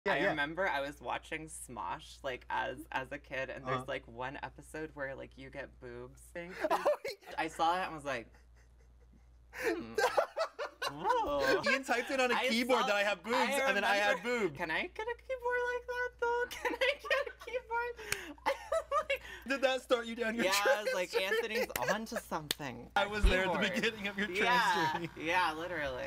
Yeah, I yeah. remember I was watching Smosh like as a kid, and there's like one episode where like you get boobs. I saw that and was like, whoa. Ian typed it on a keyboard that I have boobs, and then I had boobs. Can I get a keyboard like that though? Can I get a keyboard? Like, did that start you down your yeah, trans I was like, Anthony's onto something. I was there at the beginning of your trans journey. Yeah, literally.